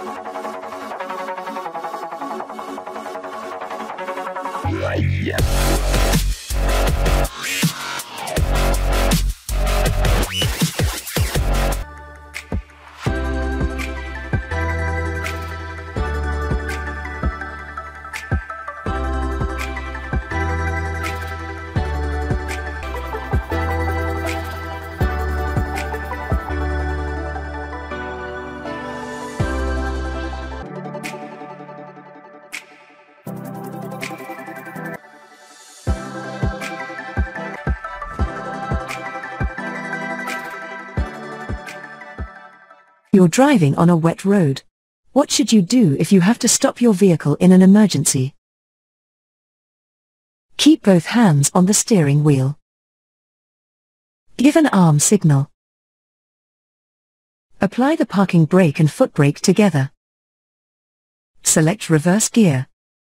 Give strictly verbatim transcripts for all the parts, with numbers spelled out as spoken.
You're driving on a wet road. What should you do if you have to stop your vehicle in an emergency? Keep both hands on the steering wheel. Give an arm signal. Apply the parking brake and foot brake together. Select reverse gear.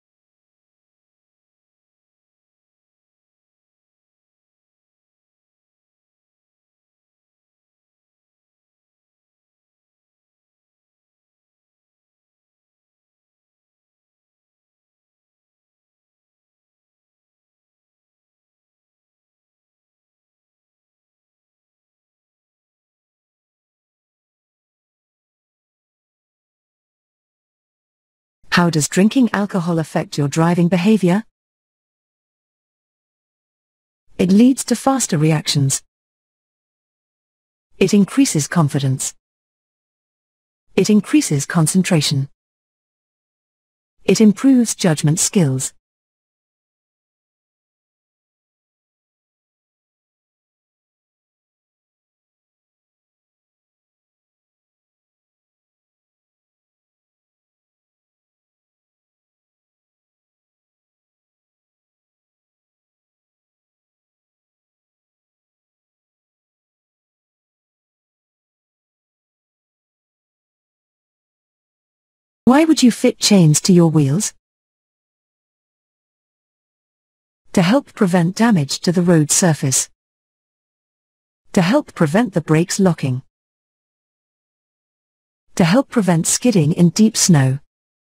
How does drinking alcohol affect your driving behavior? It leads to faster reactions. It increases confidence. It increases concentration. It improves judgment skills. Why would you fit chains to your wheels? To help prevent damage to the road surface. To help prevent the brakes locking. To help prevent skidding in deep snow.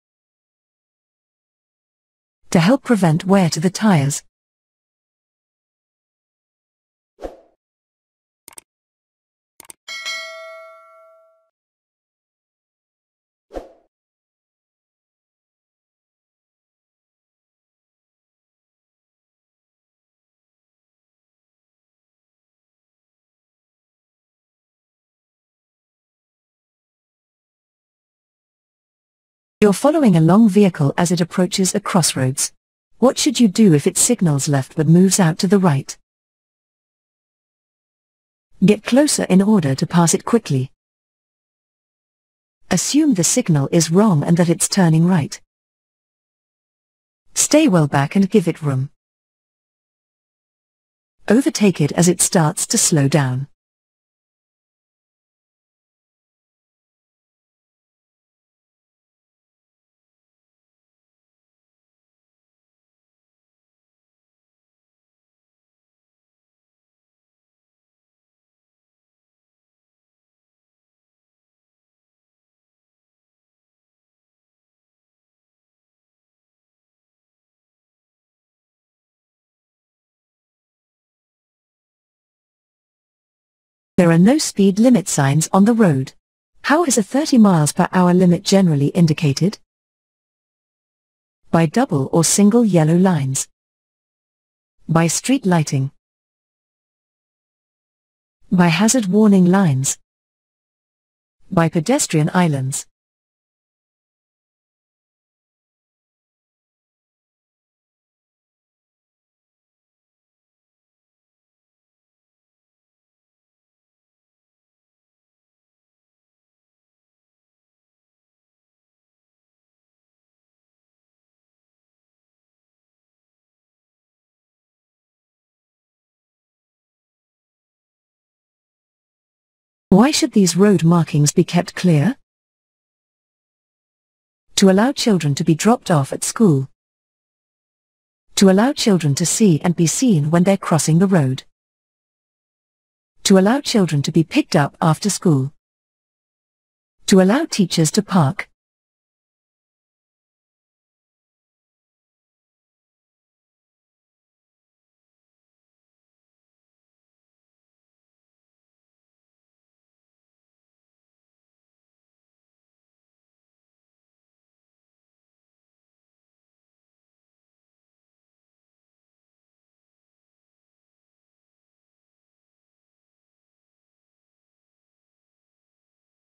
To help prevent wear to the tires. You're following a long vehicle as it approaches a crossroads. What should you do if it signals left but moves out to the right? Get closer in order to pass it quickly. Assume the signal is wrong and that it's turning right. Stay well back and give it room. Overtake it as it starts to slow down. There are no speed limit signs on the road. How is a thirty miles per hour limit generally indicated? By double or single yellow lines. By street lighting. By hazard warning lines. By pedestrian islands. Why should these road markings be kept clear? To allow children to be dropped off at school. To allow children to see and be seen when they're crossing the road. To allow children to be picked up after school. To allow teachers to park.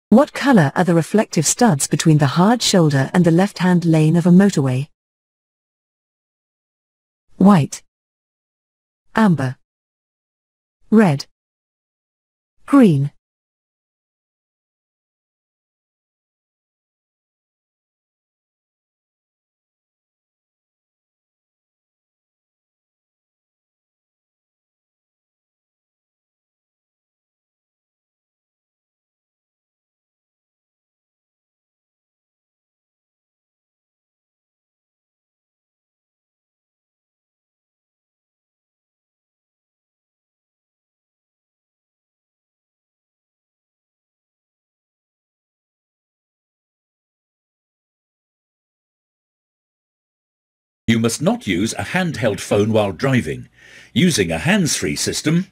What color are the reflective studs between the hard shoulder and the left-hand lane of a motorway? White, amber, red, green. You must not use a handheld phone while driving. Using a hands-free system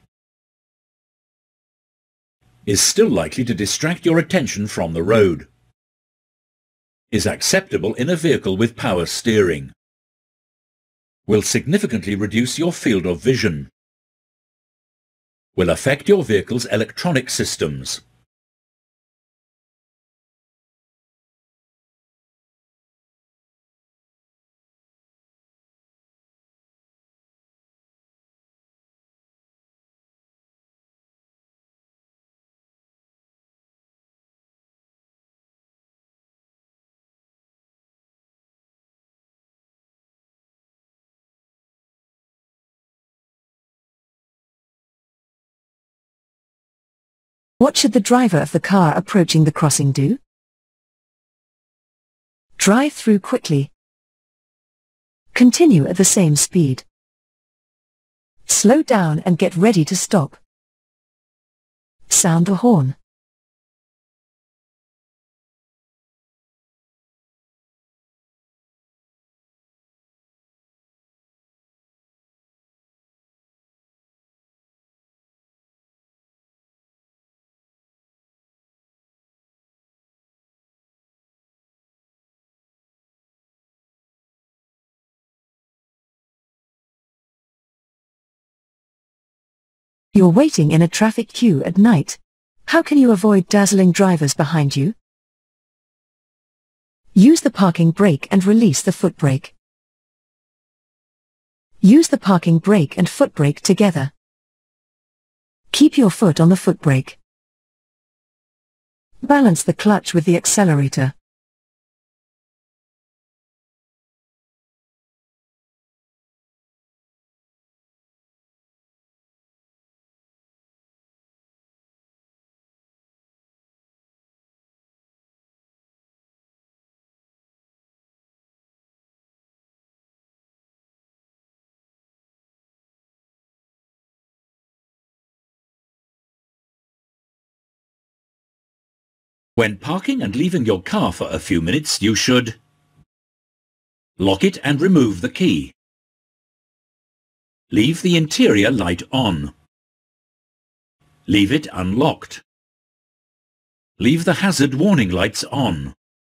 is still likely to distract your attention from the road. Is acceptable in a vehicle with power steering. Will significantly reduce your field of vision. Will affect your vehicle's electronic systems. What should the driver of the car approaching the crossing do? Drive through quickly. Continue at the same speed. Slow down and get ready to stop. Sound the horn. You're waiting in a traffic queue at night. How can you avoid dazzling drivers behind you? Use the parking brake and release the foot brake. Use the parking brake and foot brake together. Keep your foot on the foot brake. Balance the clutch with the accelerator. When parking and leaving your car for a few minutes, you should lock it and remove the key. Leave the interior light on. Leave it unlocked. Leave the hazard warning lights on.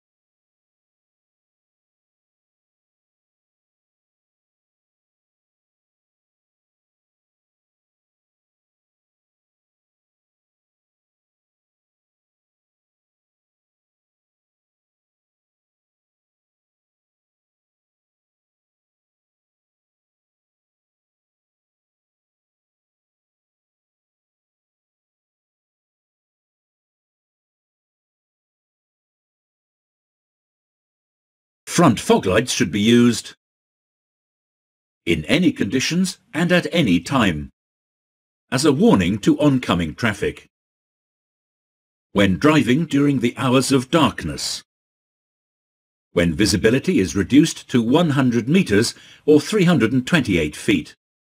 Front fog lights should be used in any conditions and at any time, as a warning to oncoming traffic. When driving during the hours of darkness. When visibility is reduced to one hundred meters or three hundred twenty-eight feet.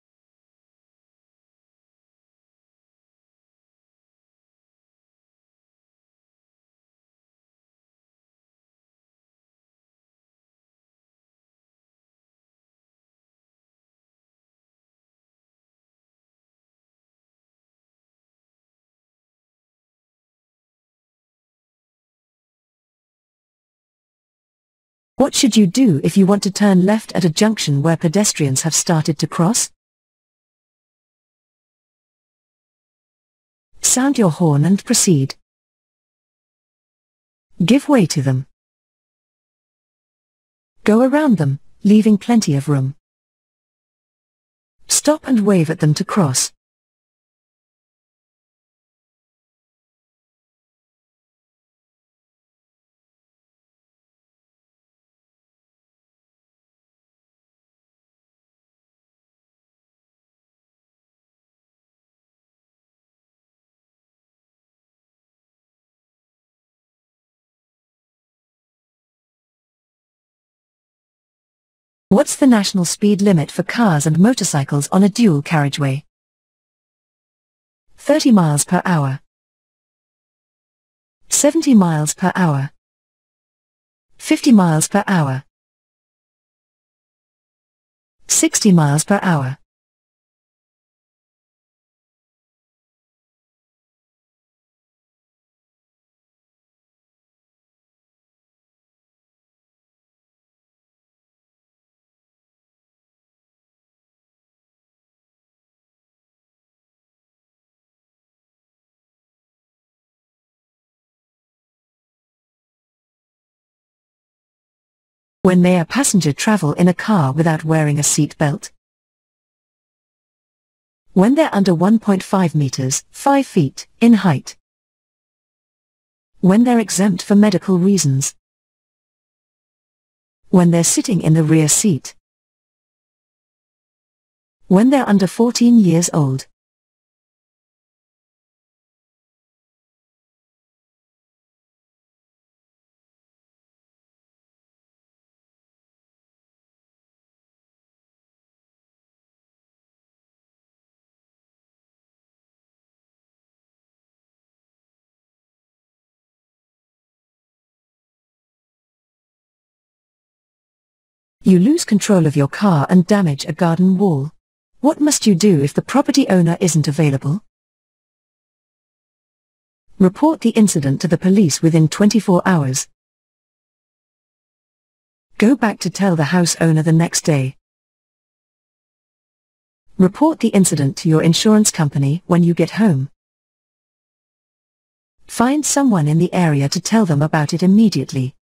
What should you do if you want to turn left at a junction where pedestrians have started to cross? Sound your horn and proceed. Give way to them. Go around them, leaving plenty of room. Stop and wave at them to cross. What's the national speed limit for cars and motorcycles on a dual carriageway? thirty miles per hour. seventy miles per hour. fifty miles per hour. sixty miles per hour. When may a passenger travel in a car without wearing a seat belt? When they're under one point five meters, five feet, in height. When they're exempt for medical reasons. When they're sitting in the rear seat. When they're under fourteen years old. You lose control of your car and damage a garden wall. What must you do if the property owner isn't available? Report the incident to the police within twenty-four hours. Go back to tell the house owner the next day. Report the incident to your insurance company when you get home. Find someone in the area to tell them about it immediately.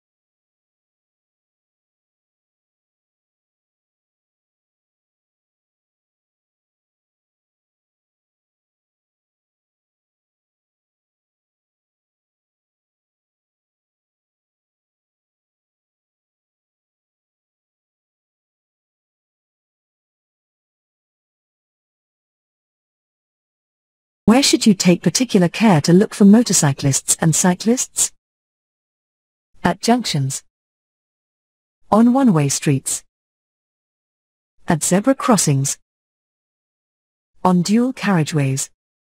Where should you take particular care to look for motorcyclists and cyclists? At junctions. On one-way streets. At zebra crossings. On dual carriageways.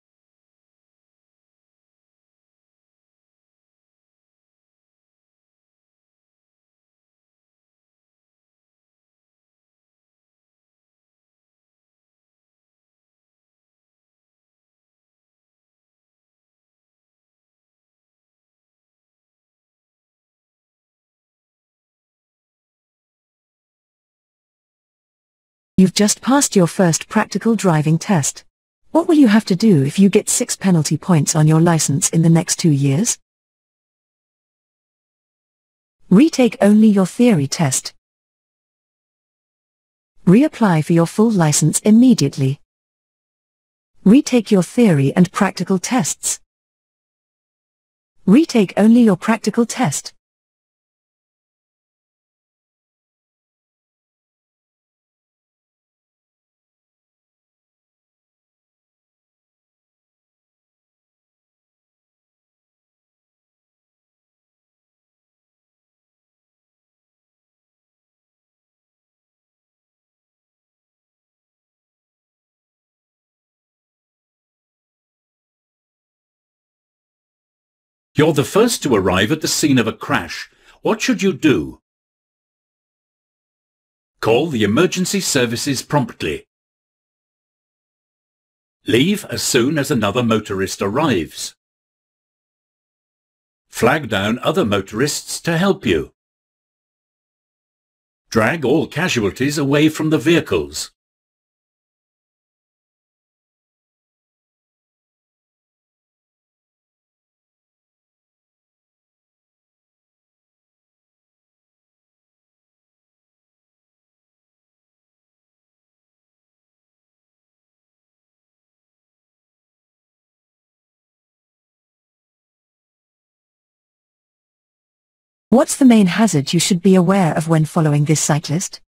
You've just passed your first practical driving test. What will you have to do if you get six penalty points on your license in the next two years? Retake only your theory test. Reapply for your full license immediately. Retake your theory and practical tests. Retake only your practical test. You're the first to arrive at the scene of a crash. What should you do? Call the emergency services promptly. Leave as soon as another motorist arrives. Flag down other motorists to help you. Drag all casualties away from the vehicles. What's the main hazard you should be aware of when following this cyclist?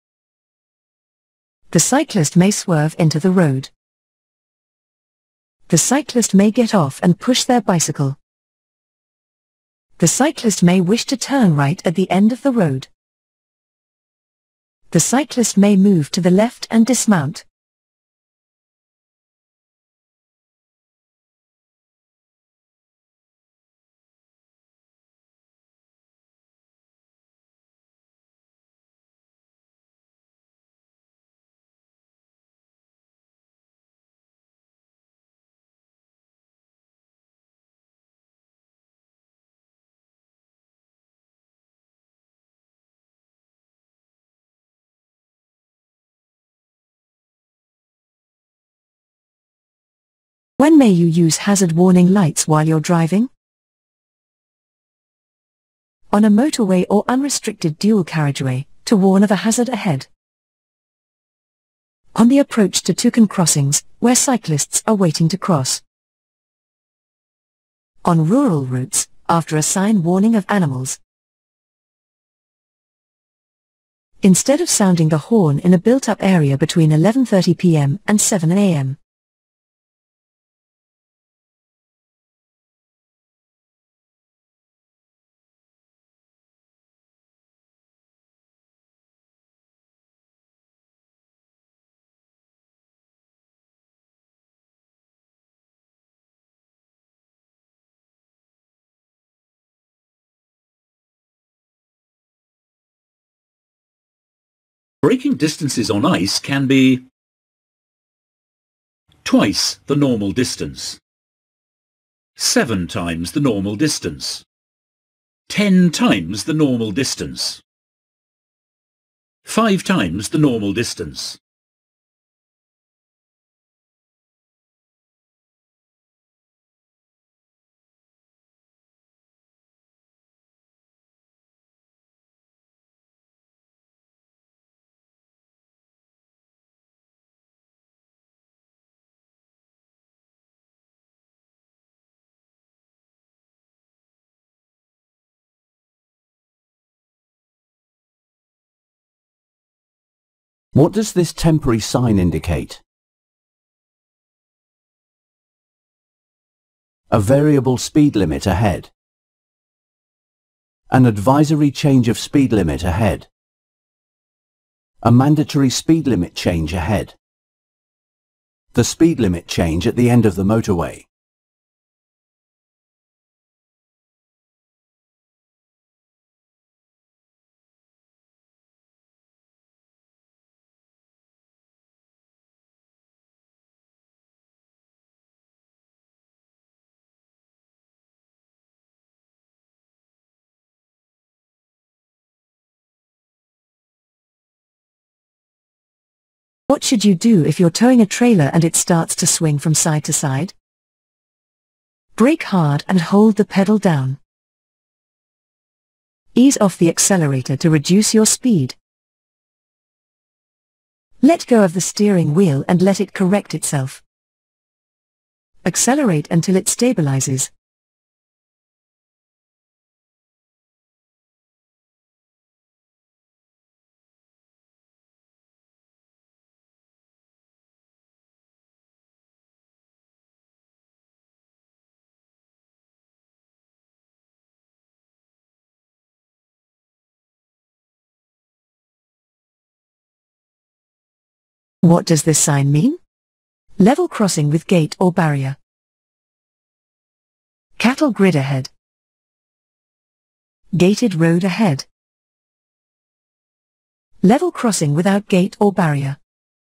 The cyclist may swerve into the road. The cyclist may get off and push their bicycle. The cyclist may wish to turn right at the end of the road. The cyclist may move to the left and dismount. When may you use hazard warning lights while you're driving? On a motorway or unrestricted dual carriageway, to warn of a hazard ahead. On the approach to token crossings, where cyclists are waiting to cross. On rural routes, after a sign warning of animals. Instead of sounding the horn in a built-up area between eleven thirty p m and seven a m Braking distances on ice can be twice the normal distance, seven times the normal distance, ten times the normal distance, five times the normal distance. What does this temporary sign indicate? A variable speed limit ahead. An advisory change of speed limit ahead. A mandatory speed limit change ahead. The speed limit change at the end of the motorway. What should you do if you're towing a trailer and it starts to swing from side to side? Brake hard and hold the pedal down. Ease off the accelerator to reduce your speed. Let go of the steering wheel and let it correct itself. Accelerate until it stabilizes. What does this sign mean? Level crossing with gate or barrier. Cattle grid ahead. Gated road ahead. Level crossing without gate or barrier.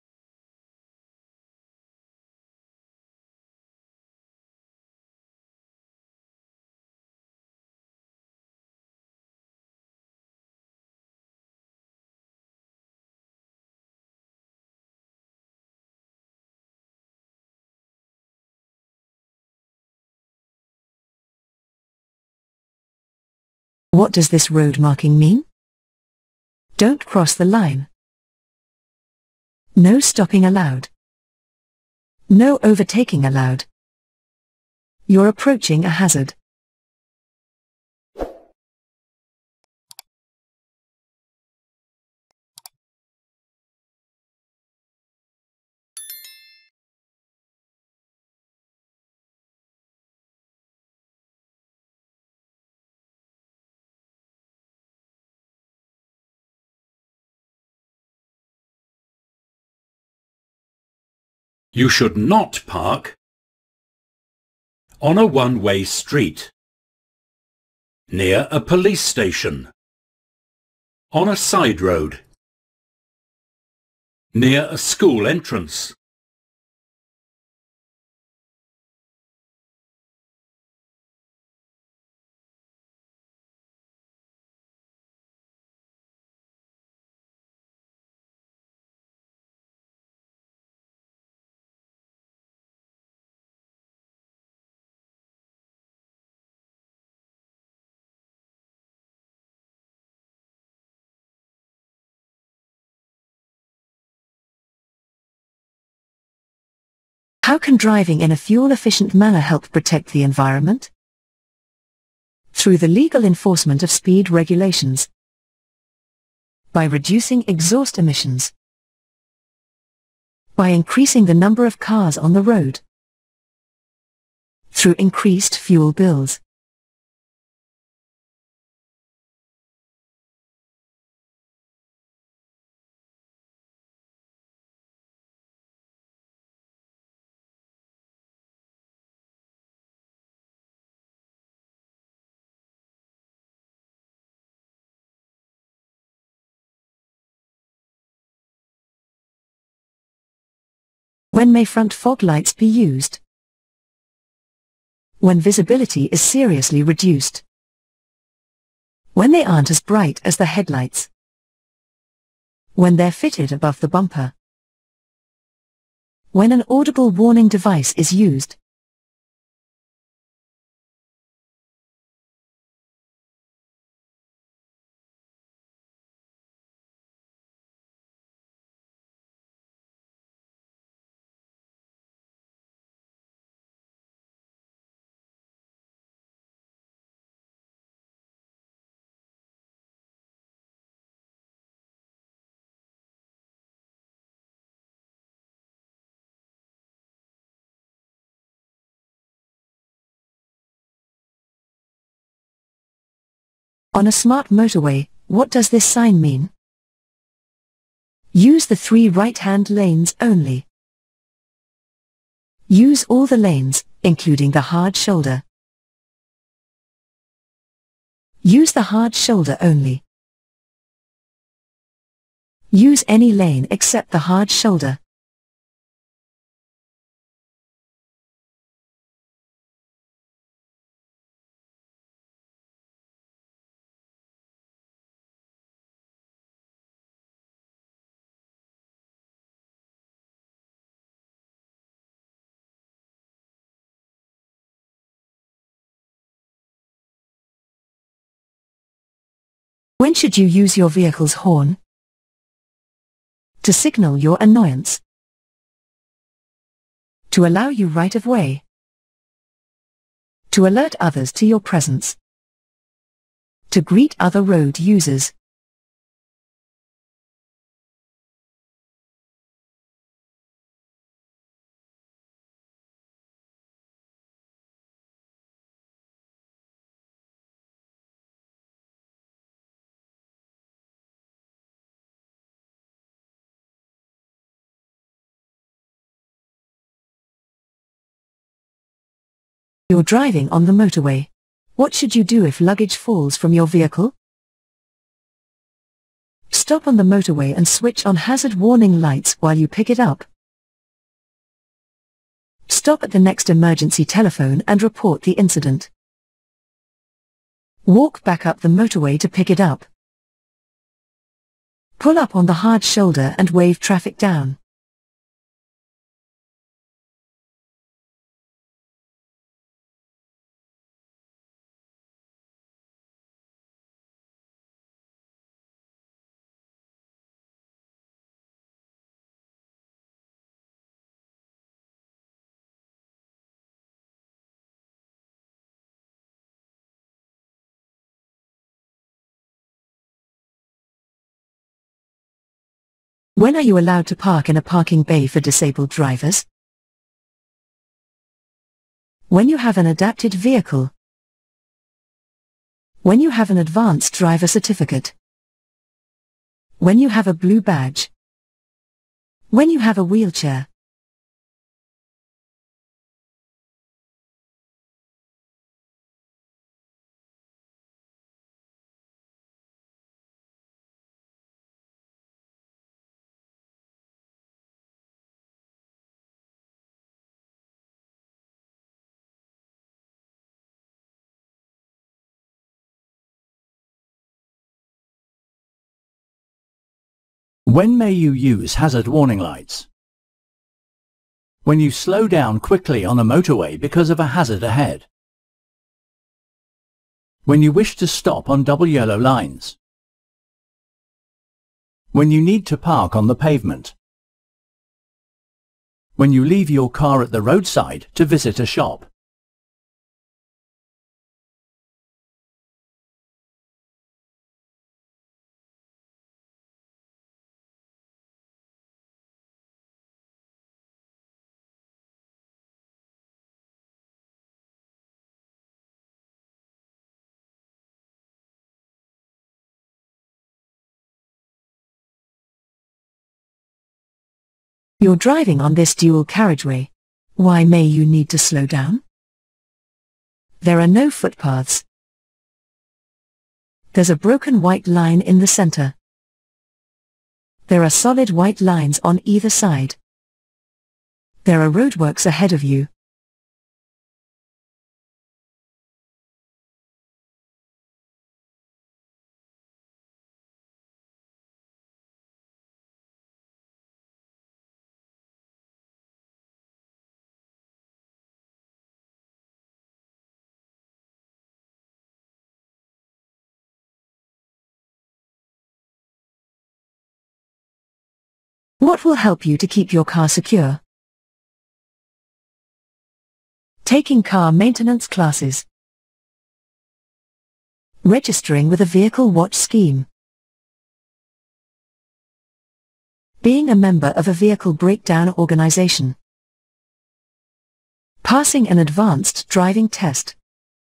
What does this road marking mean? Don't cross the line. No stopping allowed. No overtaking allowed. You're approaching a hazard. You should not park on a one-way street, near a police station, on a side road, near a school entrance. How can driving in a fuel-efficient manner help protect the environment? Through the legal enforcement of speed regulations, by reducing exhaust emissions, by increasing the number of cars on the road, through increased fuel bills. When may front fog lights be used? When visibility is seriously reduced. When they aren't as bright as the headlights. When they're fitted above the bumper. When an audible warning device is used. On a smart motorway, what does this sign mean? Use the three right-hand lanes only. Use all the lanes, including the hard shoulder. Use the hard shoulder only. Use any lane except the hard shoulder. When should you use your vehicle's horn? To signal your annoyance. To allow you right of way. To alert others to your presence. To greet other road users. You're driving on the motorway. What should you do if luggage falls from your vehicle? Stop on the motorway and switch on hazard warning lights while you pick it up. Stop at the next emergency telephone and report the incident. Walk back up the motorway to pick it up. Pull up on the hard shoulder and wave traffic down. When are you allowed to park in a parking bay for disabled drivers? When you have an adapted vehicle. When you have an advanced driver certificate. When you have a blue badge. When you have a wheelchair. When may you use hazard warning lights? When you slow down quickly on a motorway because of a hazard ahead. When you wish to stop on double yellow lines. When you need to park on the pavement. When you leave your car at the roadside to visit a shop. You're driving on this dual carriageway. Why may you need to slow down? There are no footpaths. There's a broken white line in the center. There are solid white lines on either side. There are roadworks ahead of you. What will help you to keep your car secure? Taking car maintenance classes. Registering with a vehicle watch scheme. Being a member of a vehicle breakdown organization. Passing an advanced driving test.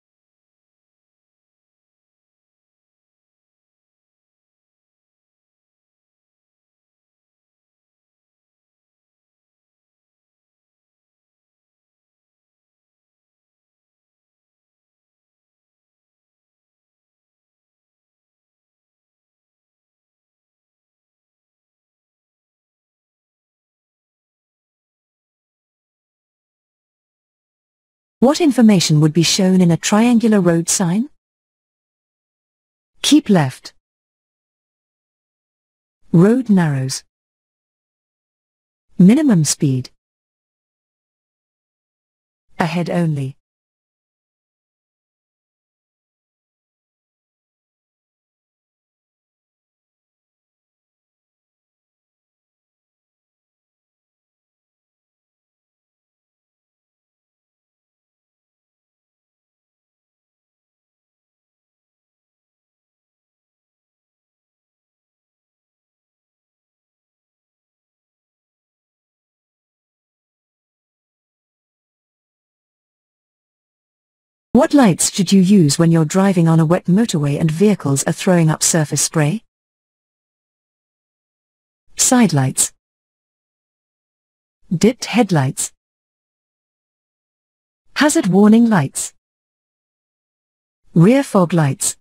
What information would be shown in a triangular road sign? Keep left. Road narrows. Minimum speed. Ahead only. What lights should you use when you're driving on a wet motorway and vehicles are throwing up surface spray? Side lights. Dipped headlights. Hazard warning lights. Rear fog lights.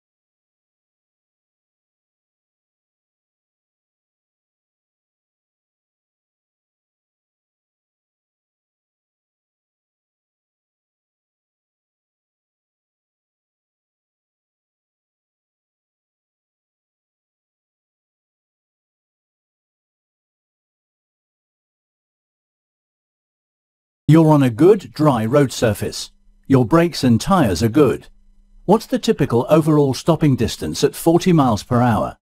You're on a good, dry road surface. Your brakes and tyres are good. What's the typical overall stopping distance at forty miles per hour?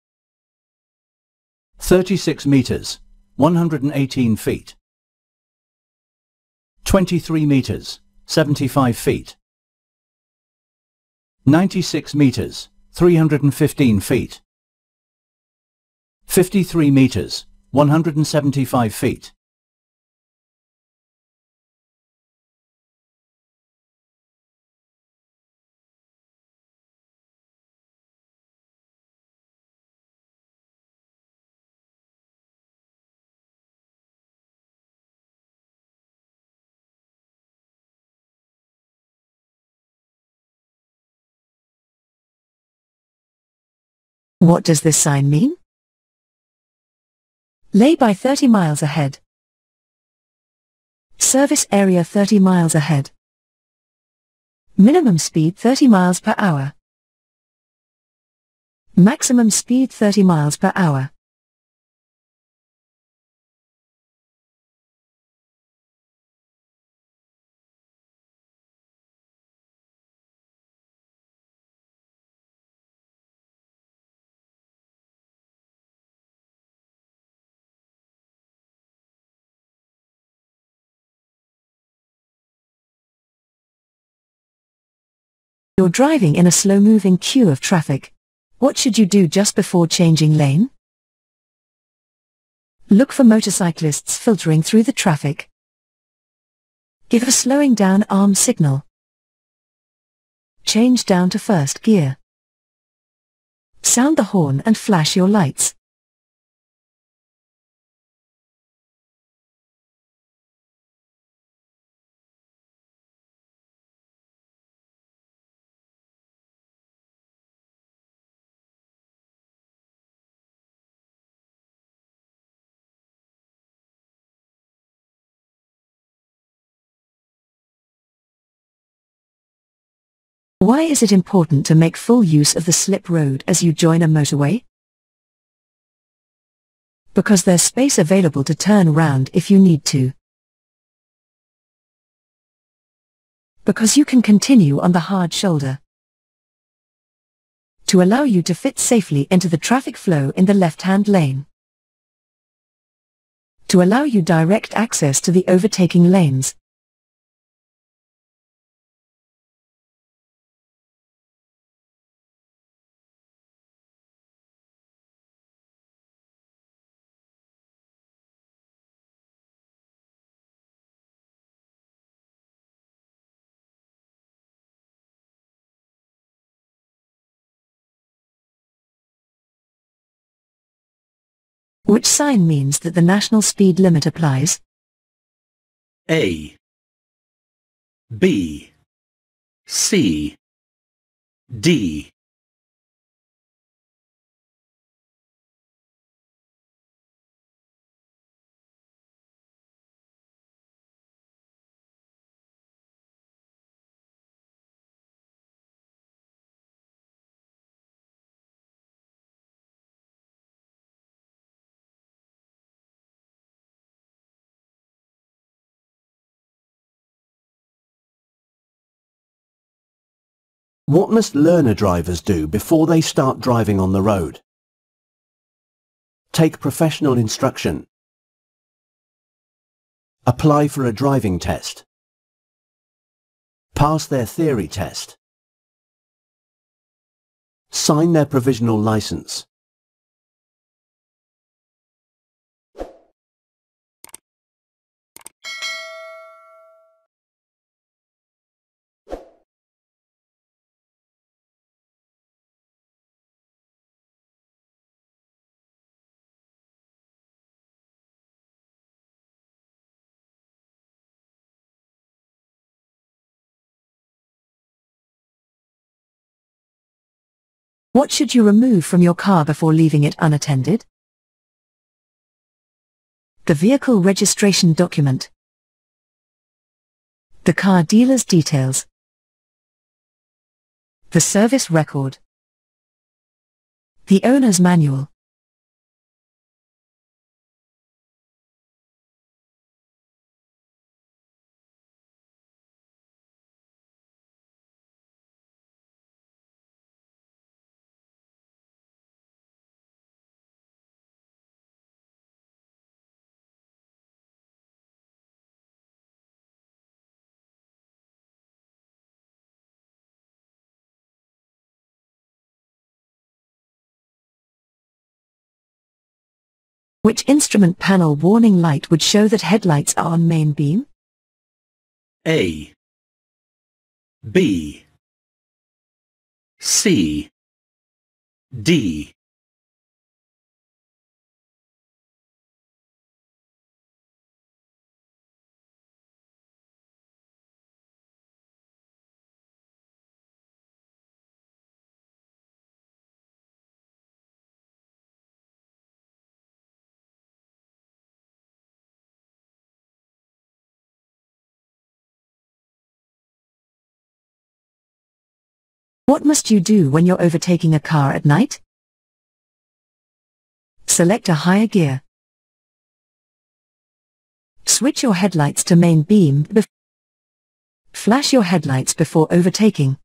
thirty-six meters, one hundred eighteen feet. twenty-three meters, seventy-five feet. ninety-six meters, three hundred fifteen feet. fifty-three meters, one hundred seventy-five feet. What does this sign mean? Lay by thirty miles ahead. Service area thirty miles ahead. Minimum speed thirty miles per hour. Maximum speed thirty miles per hour. You're driving in a slow-moving queue of traffic. What should you do just before changing lane? Look for motorcyclists filtering through the traffic. Give a slowing down arm signal. Change down to first gear. Sound the horn and flash your lights. Why is it important to make full use of the slip road as you join a motorway? Because there's space available to turn round if you need to. Because you can continue on the hard shoulder. To allow you to fit safely into the traffic flow in the left-hand lane. To allow you direct access to the overtaking lanes. Which sign means that the national speed limit applies? A, B, C, D. What must learner drivers do before they start driving on the road? Take professional instruction. Apply for a driving test. Pass their theory test. Sign their provisional license. What should you remove from your car before leaving it unattended? The vehicle registration document. The car dealer's details. The service record. The owner's manual. Which instrument panel warning light would show that headlights are on main beam? A, B, C, D. What must you do when you're overtaking a car at night? Select a higher gear. Switch your headlights to main beam. Bef- Flash your headlights before overtaking.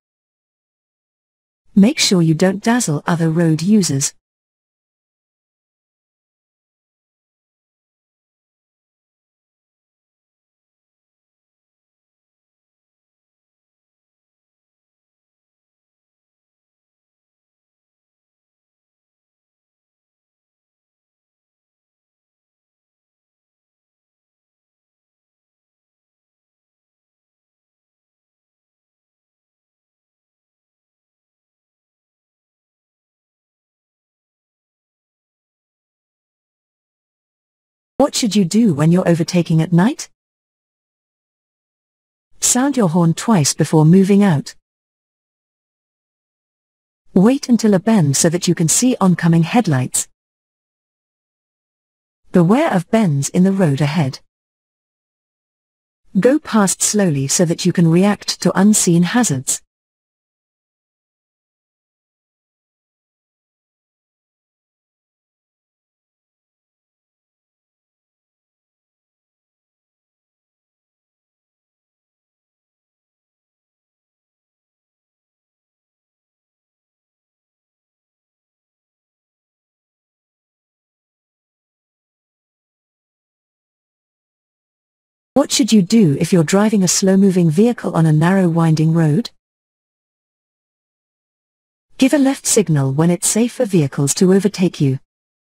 Make sure you don't dazzle other road users. What should you do when you're overtaking at night? Sound your horn twice before moving out. Wait until a bend so that you can see oncoming headlights. Beware of bends in the road ahead. Go past slowly so that you can react to unseen hazards. What should you do if you're driving a slow-moving vehicle on a narrow winding road? Give a left signal when it's safe for vehicles to overtake you.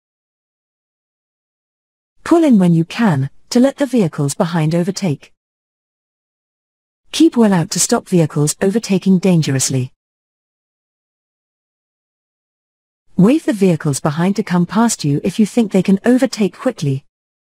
Pull in when you can, to let the vehicles behind overtake. Keep well out to stop vehicles overtaking dangerously. Wave the vehicles behind to come past you if you think they can overtake quickly.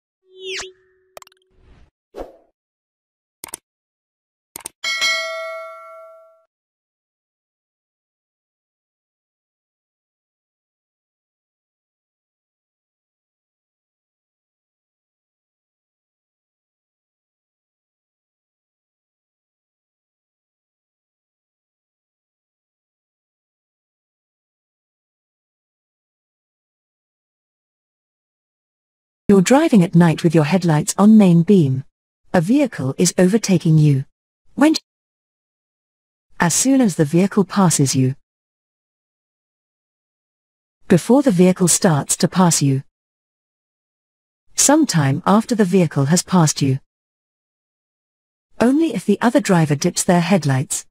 You're driving at night with your headlights on main beam. A vehicle is overtaking you. When As soon as the vehicle passes you. Before the vehicle starts to pass you. Sometime after the vehicle has passed you. Only if the other driver dips their headlights.